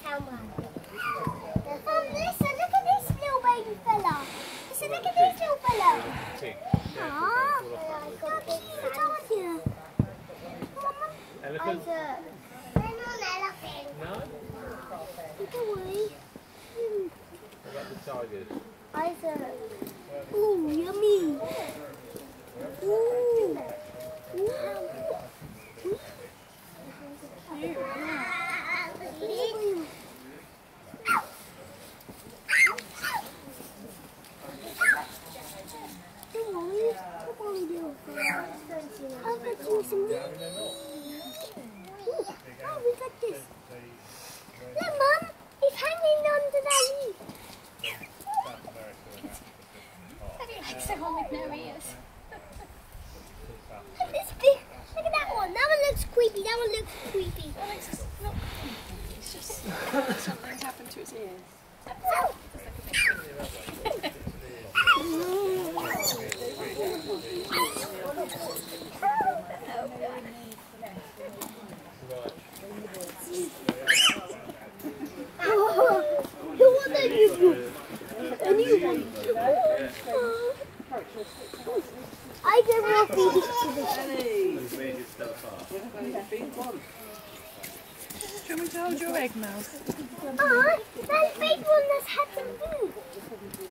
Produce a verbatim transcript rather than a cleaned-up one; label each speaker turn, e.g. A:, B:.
A: Mum, listen, look at this little baby fella. Listen, look at this little fella. Aww. I told you.
B: Elephant?
A: Isaac. They're not an elephant.
B: No?
A: Look away.
B: What about the tigers?
A: Isaac. Ooh, yummy. Ooh. Ooh. I'll get you some meat. Oh, we got this. Look, Mum, he's hanging onto that leaf.
C: It's the one with no ears.
A: Look at this big. Look at that one. That one looks creepy. That one looks creepy.
C: Alex is not creepy. It's just something's happened to his ears.
A: Who won the new book? A new one. I don't know if we get to this.
C: Do you want me to hold your egg, Mel?
A: Ah, that big one that's had some food.